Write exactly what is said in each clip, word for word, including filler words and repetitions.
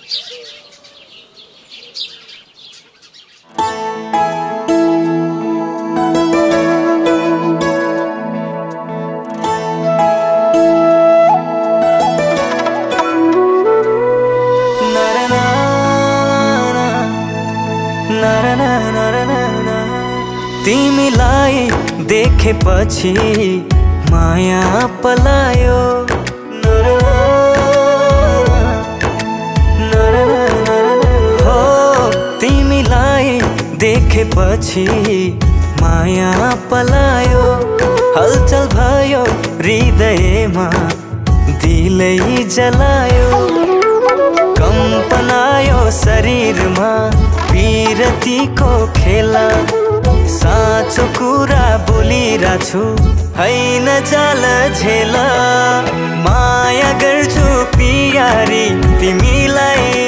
तिमीलाई देखेपछि माया पलायो, हो तिमीलाई देखेपछि माया पलायो, हलचल भयो हृदयमा दिलै जलायो, कम्पनायो शरीरमा पीरतीको खेला, साँचो कुरा बोलिरहेको छु हैन जाल झेला, माया गर्छु पियारी तिमीलाई,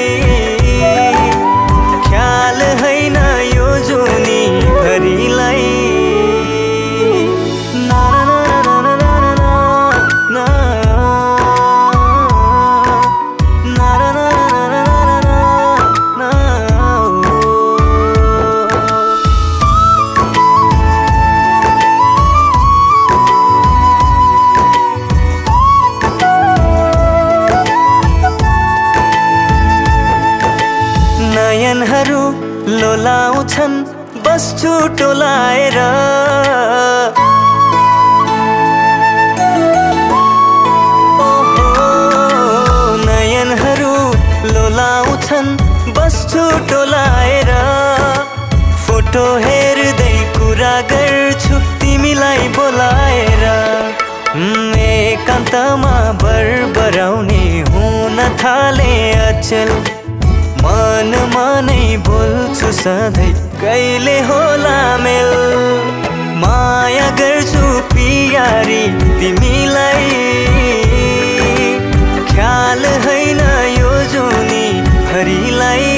ख्याल हैन यो जुनी भरिलाई, नयनहरू लोलाउँछन् बस्छु टोलाएर, नयनहरू लोलाउँछन् बस्छु टोलाएर, फोटो हेर्दै कुरा गर्छु तिमीलाई बोलाएर, एकान्तमा बरबराउने हुन थाले अचेल, मनमा नै बोल्छु सधैँ कहिले होला मेल, माया गर्छु पियारी तिमीलाई, ख्याल हैन यो जुनी भरिलाई,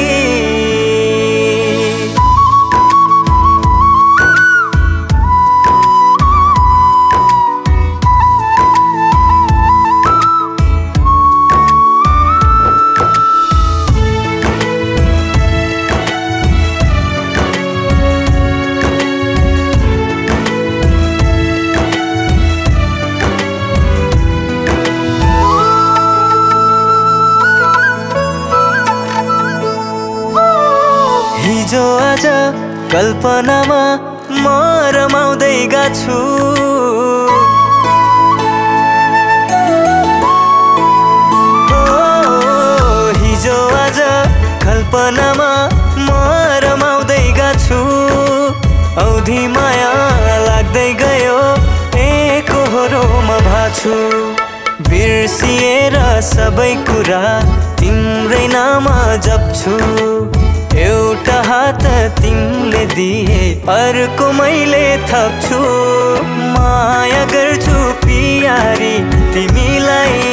हिजो आज कल्पनामा म रमाउँदै गाछु, हिजो आज कल्पनामा म रमाउँदै गाछु, औधी माया लाग्दै गयो एकहोरोमा भाछु, बिर्सिएर सबै कुरा तिम्रै नाम जप्छु, एउटा हात तिमीले दिए अर्को मैले थप्छु, माया गर्छु पियारी तिमीलाई,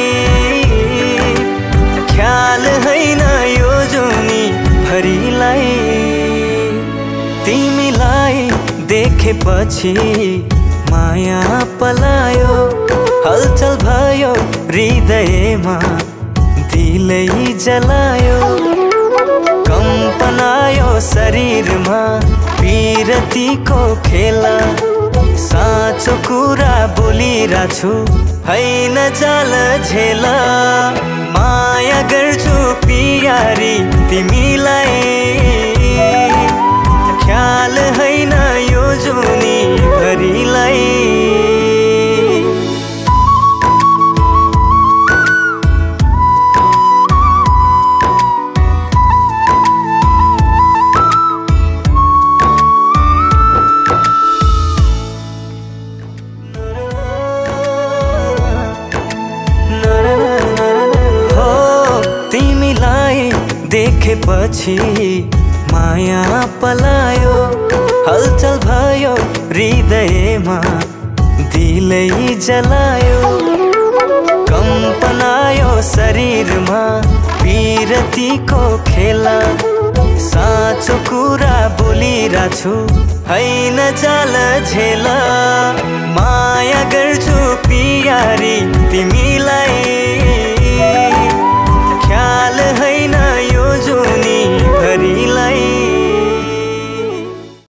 ख्याल हैन यो जुनी भरिलाई, तिमीलाई देखेपछि माया पलायो, हलचल भयो हृदयमा दिलै जलायो, कम्पनायो शरीरमा पीरतीको खेला, साँचो कुरा बोलिरहेको छु हैन जाल झेला, माया गर्छु पियारी तिमीलाई, ख्याल हैन यो जुनी भरिलाई, देखेपछि माया पलायो, हलचल भयो हृदयमा दिलै जलायो, कम्पनायो शरीरमा पीरतीको खेला, साँचो कुरा बोलिरहेको छु हैन जाल झेला, माया गर्छु